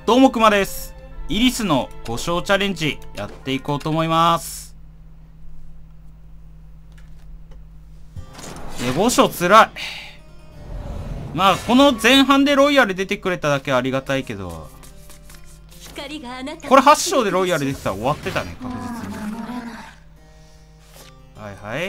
どうもくまです。イリスの5勝チャレンジやっていこうと思います。5勝つらい。まあこの前半でロイヤル出てくれただけはありがたいけど、これ8勝でロイヤル出てたら終わってたね、確実に。はいはい。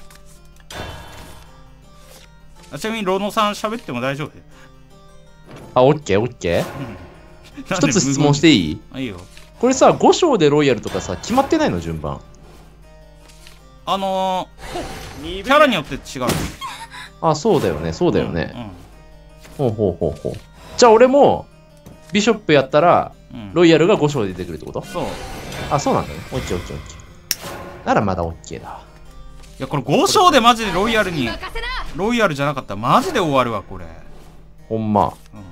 ちなみにロノさん喋っても大丈夫？ あ、オッケーオッケー。一つ質問していい？ いいよ。 これさ、5勝でロイヤルとかさ、決まってないの順番？ キャラによって違う。 あ、そうだよね、そうだよね。ほうほうほうほう。じゃあ俺も、ビショップやったら、ロイヤルが5勝で出てくるってこと？ そう。 あ、そうなんだね。オッケーオッケーオッケー。ならまだオッケーだ。 いや、これ5勝でマジでロイヤルに、ロイヤルじゃなかったらマジで終わるわ、これ。 ほんま。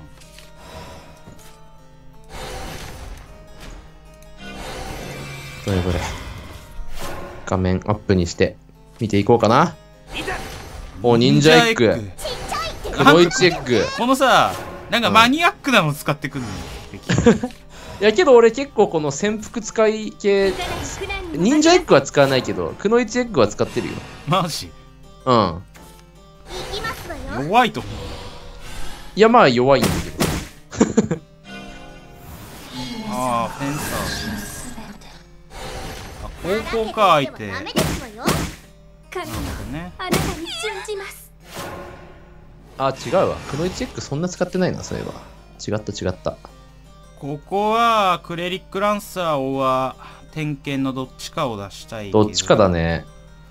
どれどれ。画面アップにして見ていこうかな。お、忍者エッグ。黒いチエッグ。 このさ、なんかマニアックなの使ってくんのよ。 いやけど俺結構この潜伏使い系、忍者エッグは使わないけど、くのいちエッグは使ってるよ。 マジ？ うん。 弱いと思う。 いやまあ弱いんだけど。 ああ、フェンサー。高校か相手。なるほどね。 あ、違うわ。くのいちエッグそんな使ってないな、そういえば。違った違った。 ここはクレリックランサーをは点検のどっちかを出したいけどっちかだね。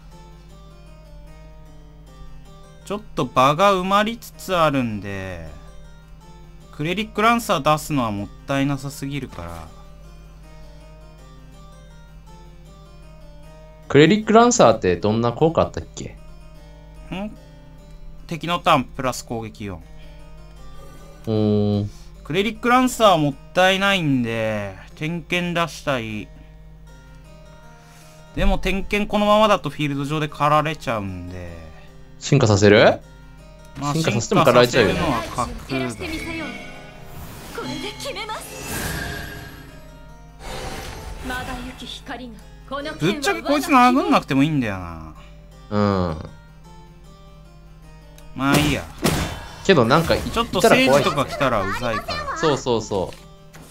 ちょっと場が埋まりつつあるんで、クレリックランサー出すのはもったいなさすぎるから。 クレリックランサーってどんな効果あったっけ？ 敵のターンプラス攻撃 4。 クレリックランサーはもったいないんで、点検出したい。でも点検このままだとフィールド上で狩られちゃうんで。 進化させる？ まあ、 進化させても狩られちゃうよね。 ぶっちゃけこいつ殴んなくてもいいんだよな。 うん。 まあいいや。 けどなんかちょっとセージとか来たらうざいから。 そうそうそう。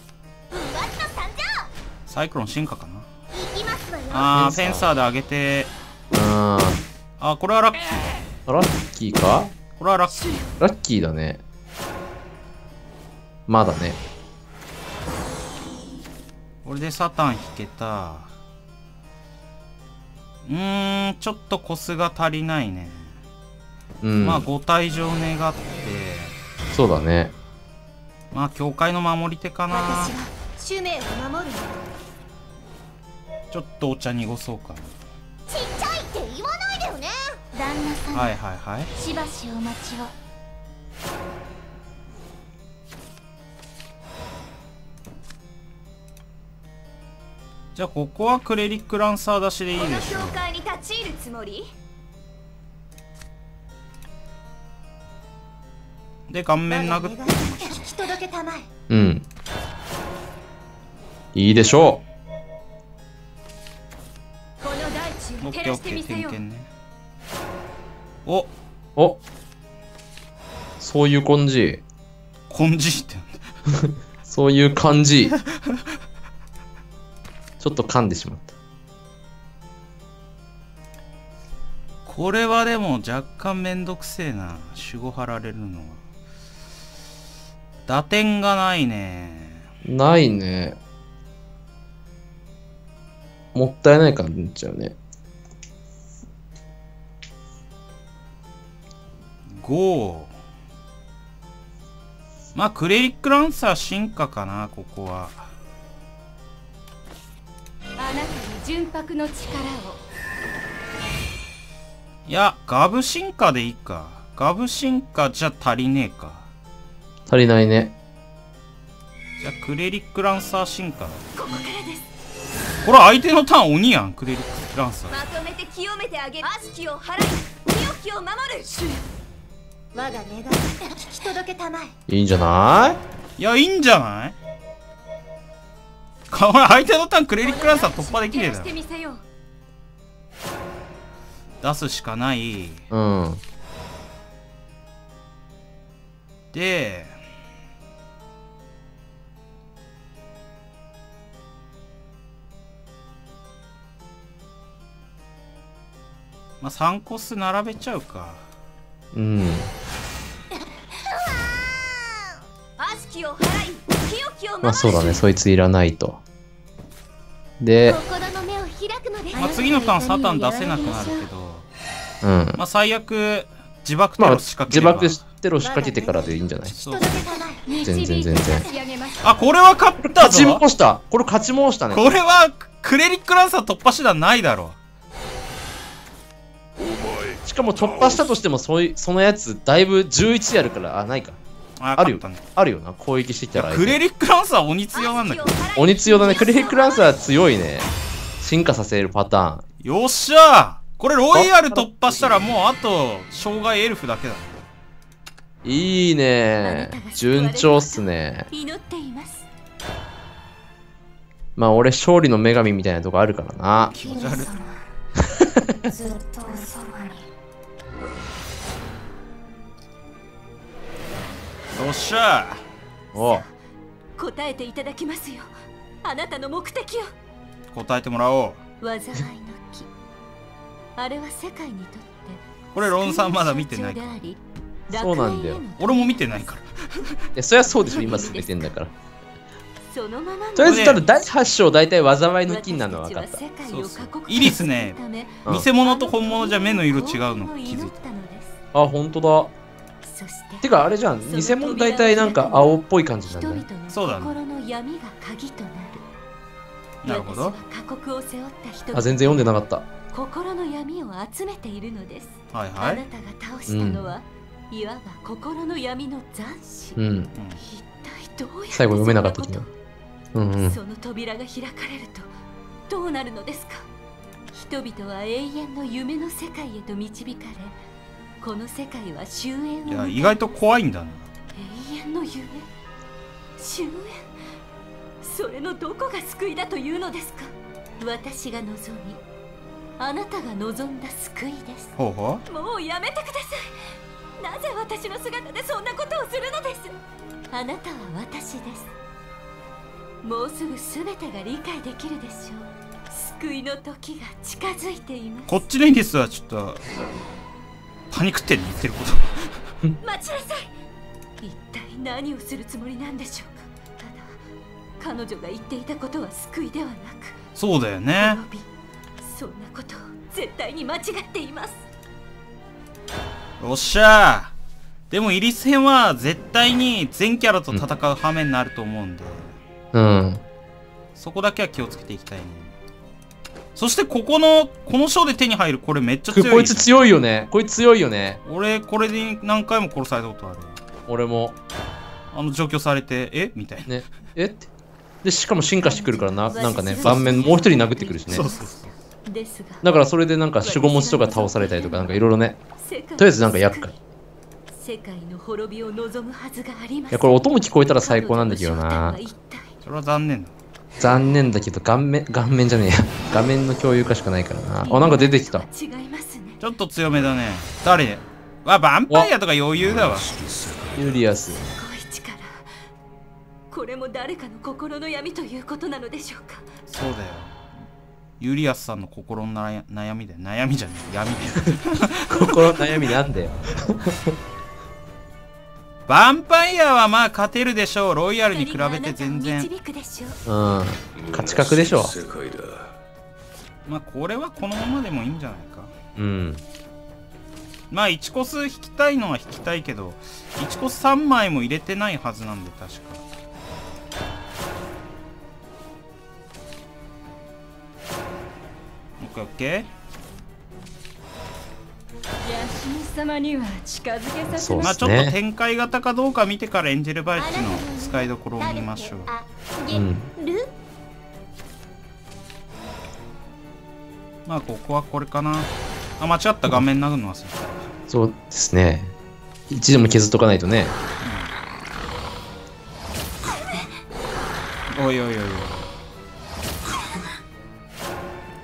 サイクロン進化かな。ああ、フェンサーで上げて。ああ、これはラッキー。 ラッキーか？ これはラッキー。 ラッキーだね。まだね。 これでサタン引けた。ちょっとコスが足りないね。まあ5体以上願って。 そうだね。 まあ教会の守り手かな。ちょっとお茶濁そうかな。 ちっちゃいって言わないでよね。旦那さん。 はいはいはい。 しばしお待ちを。 じゃあここはクレリックランサー出しでいいでしょう。 この教会に立ち入るつもり？ で顔面殴って引き届けたまえ。 うん。いいでしょう。この大地を照らしてみせよう。 お、 そういう感じ。 感じってそういう感じ。ちょっと噛んでしまった。 これはでも若干めんどくせえな。守護張られるのは。打点がないね。 ないね。もったいない感じになっちゃうね。 5。まあクレリックランサー進化かな、ここは。 あなたに純白の力を。 いや、ガブ進化でいいか。ガブ進化じゃ足りねえか。 足りないね。 じゃあクレリックランサー進化だ。 ここからです。 これ相手のターン鬼やん、クレリックランサー。 まとめて清めてあげる。悪しきを払い、清きを守る。我が願い、聞き届けたまえ。 いいんじゃない？ いや、いいんじゃない？ 相手のターンクレリックランサー突破できねえだろ。出すしかない。 うん。 で、まあ3コス並べちゃうか。 うん。まあそうだね、そいついらないと。で、 まあ次のターンサタン出せなくなるけど、 うん。 まあ最悪自爆テロ仕掛ければ、 自爆テロ仕掛けてからでいいんじゃない？ そう全然。 あ、これは勝ったぞ。 勝ち申した。これ勝ち申したね。 これはクレリックランサー突破手段ないだろ。 しかも突破したとしてもそのやつだいぶ11やるから、あ、ないか。あるよ、ね、あるよな、攻撃してきたら。 クレリックランサー鬼強なんだけど。 鬼強だね、クレリックランサー強いね。進化させるパターン。 よっしゃー、これロイヤル突破したらもうあと障害エルフだけだ。 いいね、順調っすね。まあ俺勝利の女神みたいなとこあるからな。気持ち悪い。 よっしゃー。お、 答えていただきますよ。あなたの目的を答えてもらおう。 災いの木、あれは世界にとって、 これロンさんまだ見てないから。 そうなんだよ、 俺も見てないから。いや、そりゃそうでしょ、今進めてんだから。 そのままとりあえず、ただ第8章大体災いの木になるのは分かった。 そうそう、イリスね、偽物と本物じゃ目の色違うの気づいた。 あ、ほんとだ。てかあれじゃん、偽物大体なんか青っぽい感じなんだね。 そうだね。なるほど。 あ、全然読んでなかった。 心の闇を集めているのです。 はいはい。 あなたが倒したのは、いわば心の闇の残滓。 うん。 一体どうやって最後読めなかったけど。うんうん。 その扉が開かれるとどうなるのですか。人々は永遠の夢の世界へと導かれ、この世界は終焉を。 いや、意外と怖いんだな。 永遠の夢、終焉、それのどこが救いだというのですか。私が望み、あなたが望んだ救いです。 ほうほう。もうやめてください。なぜ私の姿でそんなことをするのです。あなたは私です。もうすぐ全てが理解できるでしょう。救いの時が近づいています。 こっちのインディスはちょっとパニックって言ってること。 待ちなさい。一体何をするつもりなんでしょうか。ただ彼女が言っていたことは救いではなく、 そうだよね。 そんなこと絶対に間違っています。 よっしゃー。でもイリス編は絶対に全キャラと戦う羽目になると思うんで、 うん、 そこだけは気をつけていきたいね。そしてこの章で手に入るこれめっちゃ強い。 こいつ強いよね。こいつ強いよね。 俺これで何回も殺されたことある。 俺も除去されてえみたいなね。えってで、しかも進化してくるからなんかね、盤面もう一人殴ってくるしね。 そうそうそう。 だからそれでなんか守護持ちとか倒されたりとかなんかいろいろね。とりあえずなんか厄介。 世界の滅びを望むはずがあります。 いや、これ音も聞こえたら最高なんだけどな。 それは残念だ。 残念だけど顔面じゃねえや。画面の共有化しかないからな。あ、なんか出てきた。 ちょっと強めだね。誰？バンパイアとか余裕だわ。 ユリアス。 これも誰かの心の闇ということなのでしょうか。 そうだよ。ユリアスさんの心の悩みだよ。悩みじゃねえ、闇だよ。 心の悩みなんだよ。 ヴァンパイアはまあ勝てるでしょう。ロイヤルに比べて全然。 うん。勝ち確でしょ。 まあこれはこのままでもいいんじゃないか。 うん。 まあ1コス引きたいのは引きたいけど、1コス3枚も入れてないはずなんで確か。オッケーオッケー。 様には近づけさせまあちょっと展開型かどうか見てからエンジェルバイチの使いどころを見ましょう。まあここはこれかな。あ、間違った、画面殴るの忘れた。 そうですね。一度も削っとかないとね。 おいおいおいおい。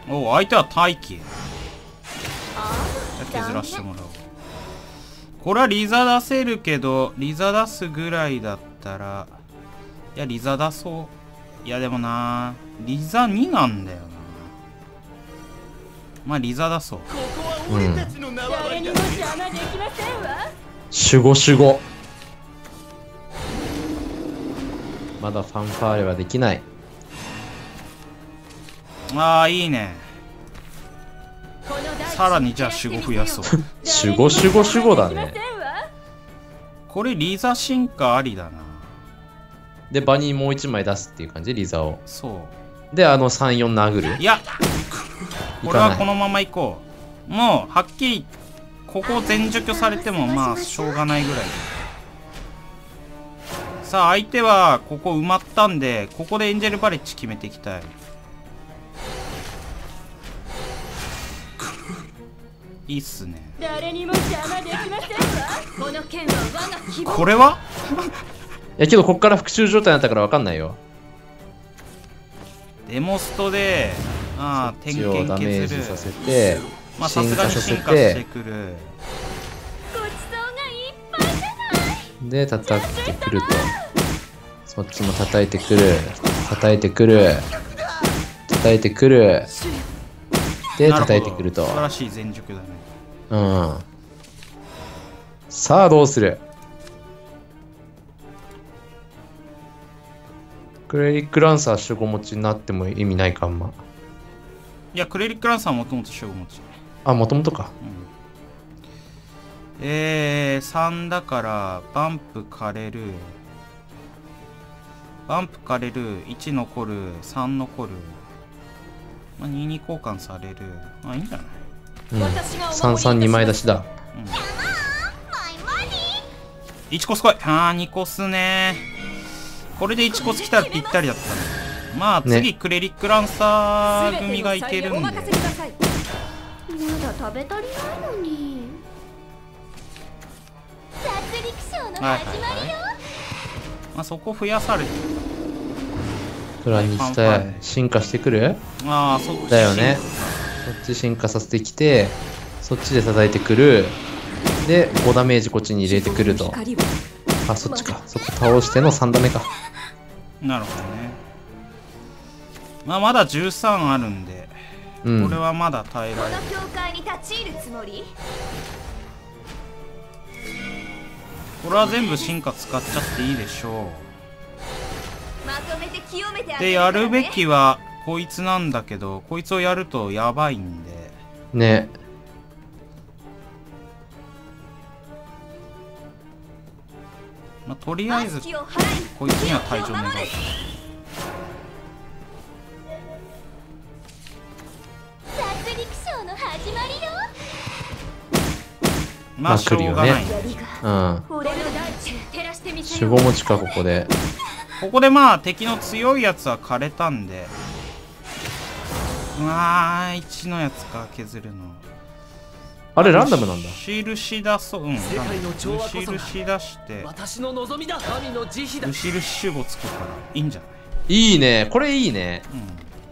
お、相手は大気。じゃあ削らしてもらおう。これはリザ出せるけど、リザ出すぐらいだったら、いや、リザ出そう。いや、でもな、リザ2なんだよな。まあ、リザ出そう。 うん。守護。まだファンファーレはできない。 ああ、いいね。さらにじゃあ守護増やそう。 守護だね。 これリザ進化ありだな。 で、場にもう1枚出すっていう感じ、リザを。 そう。 で、3、4殴る。 いや、これはこのまま行こう。もう、はっきり、ここ全除去されても、まあ、しょうがないぐらい。さあ、相手は、ここ埋まったんで、ここでエンジェルバレッジ決めていきたい。いいっすね。これはいやけどこっから復讐状態になったから分かんないよ。 デモストで点検ダメー削る。 ジさせて、 まあさすがに進化してくる。 で叩いてくると、そっちも叩いてくる、叩いてくる、叩いてくる、で叩いてくると。 素晴らしい全熟だね。 うん。さあどうする？クレリックランサー守護持ちになっても意味ないか、あんま。 いや、クレリックランサーもともと守護持ち。 あ、もともとか。 3だから、バンプ枯れる。バンプ枯れる。1残る。3残る。まあ、2に交換される。まあ、いいんじゃない？ うん。332枚出しだ。 うん。1コス来い。2コスね。これで1コス来たらぴったりだったね。まあ次、クレリックランサー組がいけるんで。まだ食べ足りないのに。殺戮ショーの始まりよ。 まあそこ増やされてる。 プラにして進化してくる？ ああ、そっちだよね。そっち進化させてきて、そっちで叩いてくる。で、5ダメージこっちに入れてくると。あ、そっちか。そこ倒しての3ダメか。 なるほどね。まあまだ13あるんで、これはまだ耐えられる。この教会に立ち入るつもり？これは全部進化使っちゃっていいでしょう。まとめて清めてあげる。で、やるべきはこいつなんだけど、こいつをやるとやばいんで。 ね。 まあ、とりあえずこいつには退場願う。まあしょうがない。 うん。守護持ちか、ここで。 ここでまあ敵の強いやつは枯れたんで。1のやつか、削るの。 あれランダムなんだ。 印出そう。うん。印出して。印守護つくからいいんじゃない？ いいね。これいいね。うん。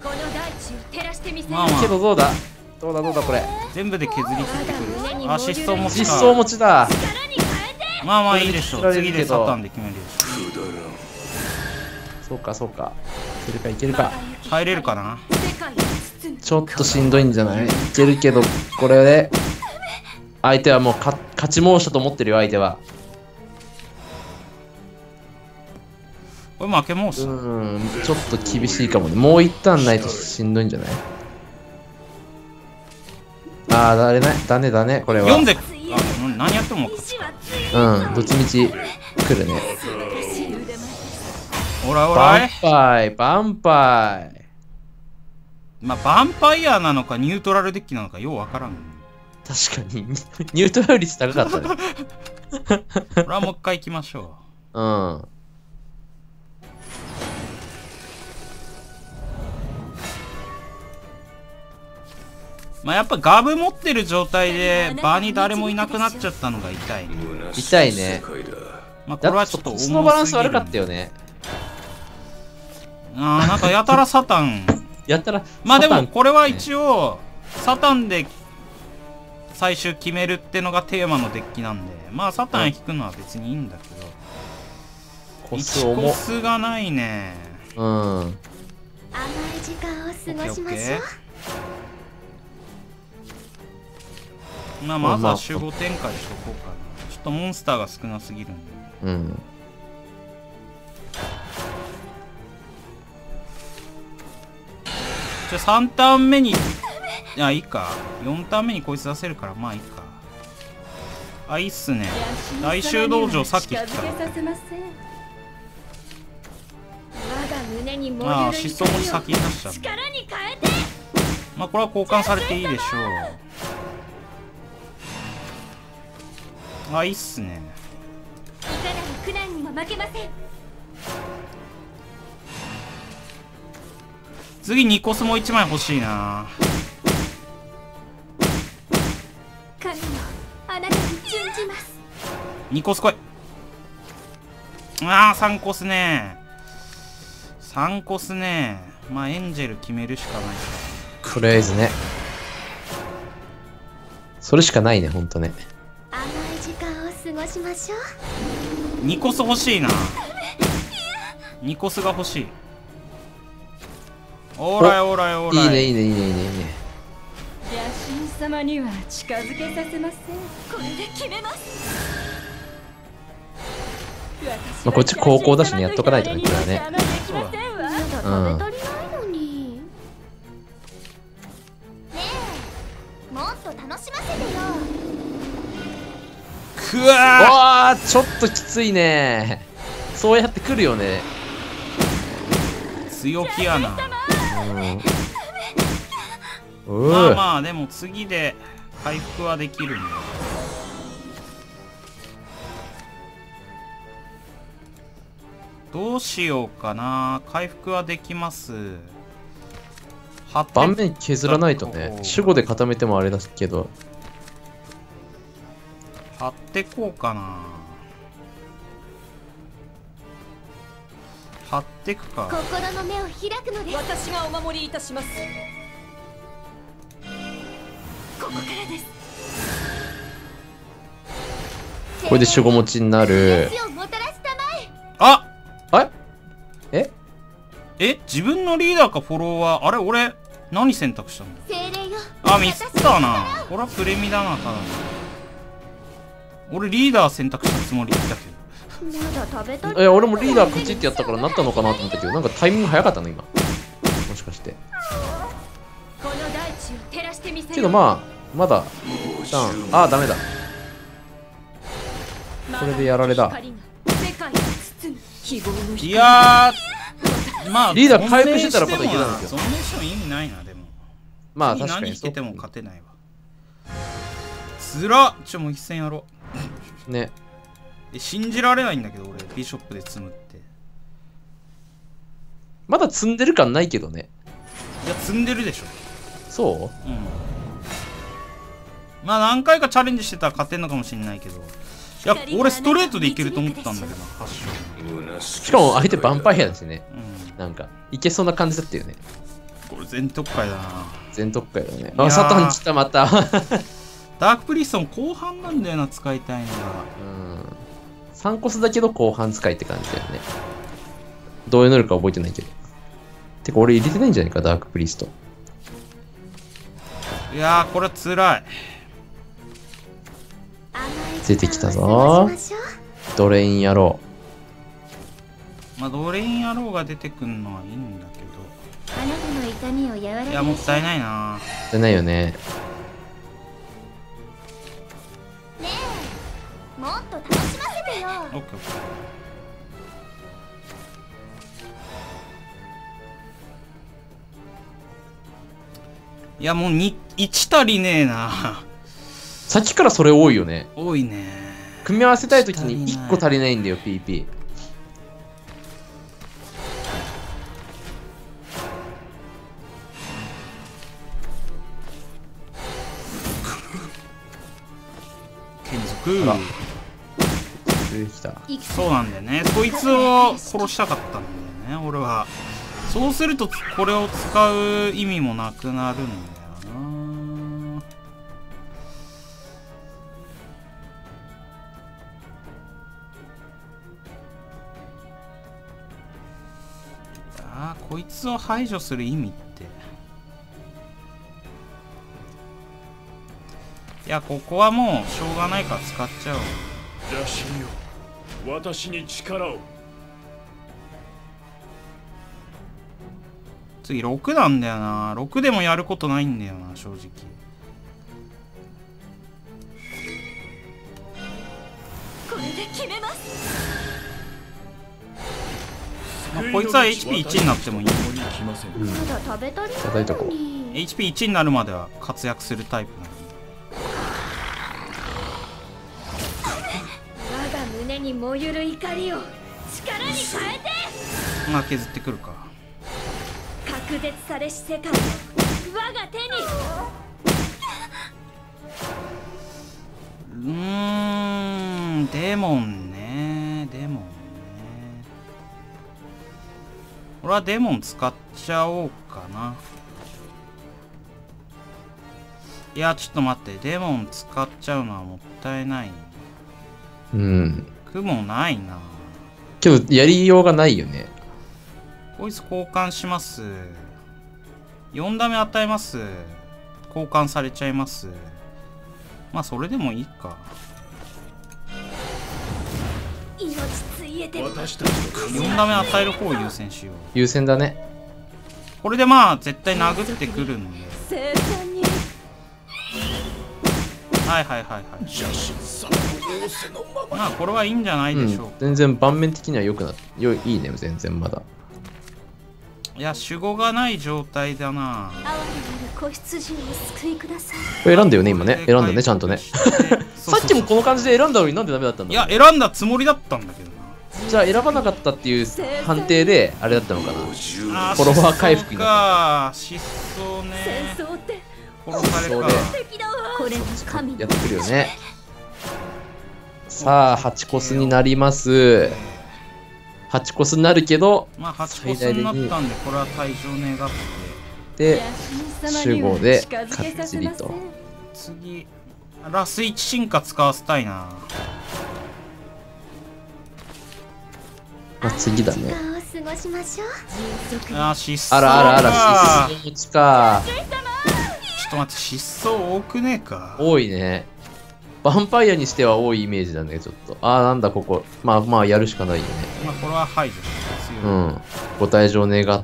まあまあ。 けどどうだこれ。 全部で削り切ってくる。あ、疾走持ちか。 疾走持ちだ。 まあまあいいでしょう。次でサタンで決めるよ。 そうか。いけるか。 入れるかな。 ちょっとしんどいんじゃない？いけるけど、これで相手はもう勝ち申したと思ってるよ、相手は。 これ負け申した。 ちょっと厳しいかもね。もう一旦ないとしんどいんじゃない？ああ、だね、これは。 読んで、何やっても勝ちか。 どっちみち来るね。 おらい。 バンパイ。 まあ、バンパイアなのか、ニュートラルデッキなのか、ようわからん。 確かに、ニュートラル率高かったね。 これはもう一回行きましょう。まあやっぱガブ持ってる状態で場に誰もいなくなっちゃったのが痛いね。 痛いね。 まあこれはちょっと重すぎる。 そのバランス悪かったよね。 なんかやたらサタンやったらまあでもこれは一応サタンで最終決めるってのがテーマのデッキなんで、まあサタン引くのは別にいいんだけど、 コス重コスがないね。 うん。 甘い時間を過ごしましょう。 まあまずは集合展開しとこうかな。ちょっとモンスターが少なすぎるんで。 うん。 3ターン目に、いやいいか。4ターン目にこいつ出せるからまあいいか。あ、いいっすね。来週道場さっき来た。ああ、失踪も先に出しちゃうんだ。まあこれは交換されていいでしょう。あ、いいっすね。 いかなる苦難にも負けません。 次ニコスも1枚欲しいな。 神よ、あなたに準じます。 ニコス来い。ああ、3コスね。3コスね。まあエンジェル決めるしかないか。 とりあえずね。それしかないね、ほんとね。 甘い時間を過ごしましょう。 ニコス欲しいな。ニコスが欲しい。オーライオーライオーライ。 いいねいいねいいねいいねいいね。 野心様には近づけさせません。これで決めます。 まあこっち高校だしね、やっとかないとね、これはね。 そうだ。 まだ食べ足りないのに。ねえ、もっと楽しませてよ。 くわー、ちょっときついね。そうやってくるよね。 強気やな。まあまあでも次で回復はできるんだ。どうしようかな。回復はできます。 盤面削らないとね。守護で固めてもあれだけど。 張ってこうかな。張ってくか。 心の目を開くのです。 私がお守りいたします。ここからです。 これで守護持ちになる。 あえ自分のリーダーかフォロワー。あれ俺何選択したんだ。あ、ミスったな。これはプレミだな。ただの俺リーダー選択したつもりだけど。俺もリーダープチってやったからなったのかなと思ったけど、なんかタイミング早かったの今。もしかしてけどまあまだああダメだ。これでやられだ。 いやー、まあリーダー回復してたらまだいけたんですよ。 そんな人意味ないな。でもまあ確かに何引けても勝てないわ。つらっ。もう一戦やろうね。 信じられないんだけど俺ビショップで積むって。 まだ積んでる感ないけどね。 いや積んでるでしょ。 そう？ うん。まあ何回かチャレンジしてたら勝てんのかもしれないけど、いや俺ストレートでいけると思ったんだけどな。8勝。 しかも相手ヴァンパイアだしね。なんかいけそうな感じだったよね。 これ全特会だな。 全特会だね。あ、サタン来たまた。 ダークプリストン後半なんだよな、使いたいのが。 3コスだけど後半使いって感じだよね。どういう能力か覚えてないけど。てか俺入れてないんじゃないか、ダークプリスト。 いやーこれはつらい。 出てきたぞ。ドレイン野郎。 まあドレイン野郎が出てくるのはいいんだけど。あなたの痛みを和らげる。 いやもったいないな。 もったいないよね。 ねえ、もっと楽しませてよ。 オッケーオッケー。いやもう1足りねえな。 さっきからそれ多いよね。 多いね。 組み合わせたいときに1個足りないんだよ PP。 剣族出てきた。 そうなんだよね。そいつを殺したかったんだよね俺は。 そうするとこれを使う意味もなくなるんだよな。こいつを排除する意味って、いやここはもうしょうがないから使っちゃおう。 邪神よ、私に力を。 次6なんだよな。6でもやることないんだよな正直。 これで決めます。 まあ、こいつは HP1 になってもいい。 まだ食べ足りないのに。 HP1 になるまでは活躍するタイプなの。 我が胸に燃ゆる怒りを力に変えて。 まあ削ってくるか。 隔絶されし世界を我が手に。 デモンね。デモンね。俺はデモン使っちゃおうかな。いやちょっと待って、デモン使っちゃうのはもったいない。雲ないな。 けどやりようがないよね。 こいつ交換します。4ダメ与えます。交換されちゃいます。まあそれでもいいか。 命ついえて 4ダメ与える方を優先しよう。 優先だね。 これでまあ絶対殴ってくるんで。 生産に。 はいはいはいはい。まあこれはいいんじゃないでしょうか。 全然盤面的には良くなっていいね。全然まだ。 いや守護がない状態だな。 哀れなる子羊をお救いください。 これ選んだよね今ね。選んだねちゃんとね。さっきもこの感じで選んだのになんでダメだったんだ。 いや選んだつもりだったんだけどな。 じゃあ選ばなかったっていう判定であれだったのかな。フォロワー回復になった。 失踪ね。 戦争って殺されるか。 これも神やってくるよね。さあ8コスになります。8コスになるけど、 まあ8コスになったんでこれは退場願ってで守護でかっちりと。 次ラス1進化使わせたいな。 まあ次だね。 過ごしましょう。 失踪あらあらあら失踪か。 ちょっと待って、失踪多くねえか。 多いね。ヴァンパイアにしては多いイメージだねちょっと。なんだここ。まあまあやるしかないよね。 まあこれは排除しますよ。 ご退場願って、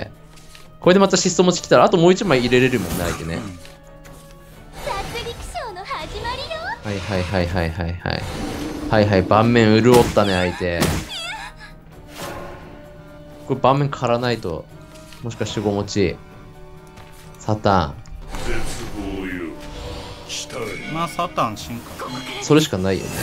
これでまた失踪持ち来たらあともう1枚入れれるもんね相手ね。 殺戮ショーの始まりよ。 はいはいはいはいはいはい。はいはい、盤面潤ったね相手。これ盤面狩らないと、もしかして守護持ち。サタン。 まあサタン進化。 それしかないよね。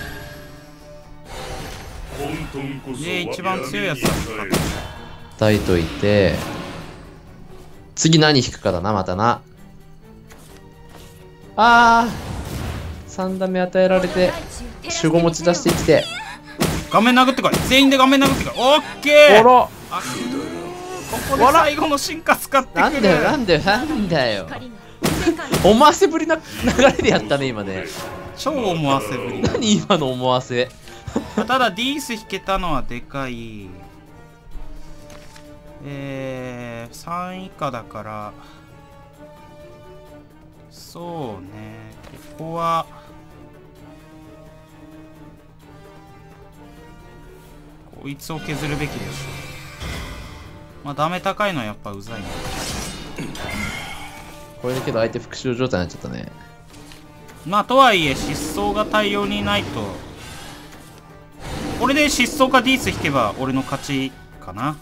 で一番強いやつだ。 抱いといて、次何引くかだな、またな。3ダメ与えられて、守護持ち出してきて。 画面殴ってこい。全員で画面殴ってこい。オッケー。ここで最後の進化使ってくる。 なんだよなんだよなんだよ。思わせぶりな流れでやったね今ね。 超思わせぶり。 何今の思わせ。 ただディース引けたのはでかい。3以下だからそうね。ここはこいつを削るべきでしょう。まあダメ高いのはやっぱうざいな。 これだけど相手復讐状態になっちゃったね。 まあとはいえ失踪が大量にないと、これで失踪かディース引けば俺の勝ちかな。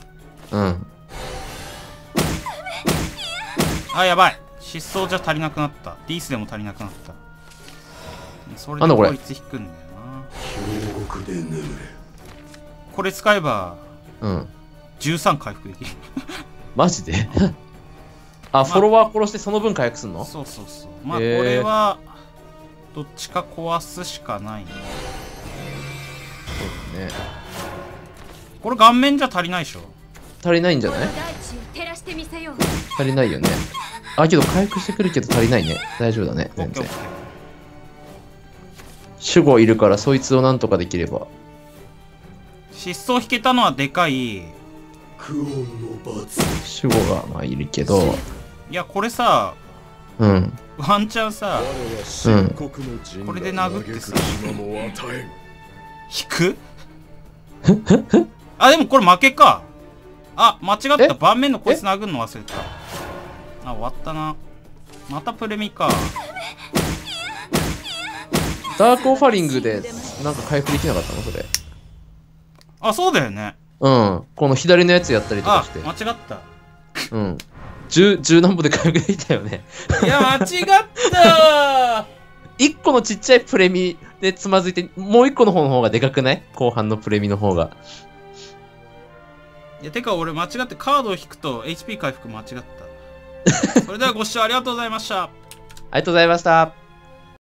やばい。失踪じゃ足りなくなった。ディースでも足りなくなった。それでこいつ引くんだよな。これ使えば13回復できる。 マジでフォロワー殺してその分回復すんの？ そうそうそう。まあこれはどっちか壊すしかないね。 そうだね。 これ顔面じゃ足りないでしょ。 足りないんじゃない？ 大地を照らしてみせよう。 足りないよね。あ、けど回復してくるけど足りないね。大丈夫だね、全然。守護いるからそいつをなんとかできれば。 失踪引けたのはでかい。 守護がまあいるけど。 いや、これさ、 うん。 ワンチャンさ、 うん。 これで殴ってさ、引くあ、でもこれ負けか。あ、間違った。盤面のこいつ殴るの忘れた。あ、終わったな。またプレミか。 ダークオファリングでなんか回復できなかったのそれ。 あ、そうだよね。 うん。この左のやつやったりとかして。 あ、間違った。 うん。10何歩で回復できたよね。 いや、間違った 1個のちっちゃいプレミでつまずいて、もう1個の方がでかくない？後半のプレミの方が。 いや、てか俺間違ってカードを引くと HP 回復間違った。それではご視聴ありがとうございました。 ありがとうございました。